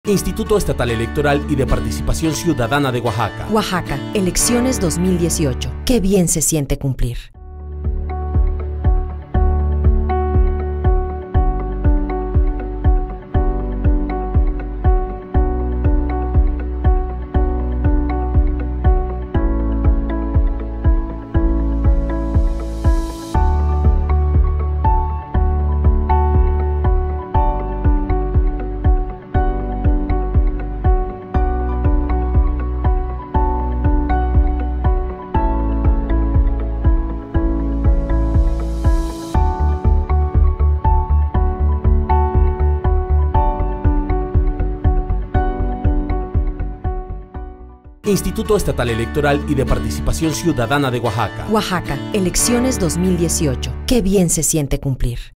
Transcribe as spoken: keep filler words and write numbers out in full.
Instituto Estatal Electoral y de Participación Ciudadana de Oaxaca. Oaxaca, elecciones dos mil dieciocho. Qué bien se siente cumplir. Instituto Estatal Electoral y de Participación Ciudadana de Oaxaca. Oaxaca, elecciones dos mil dieciocho. Qué bien se siente cumplir.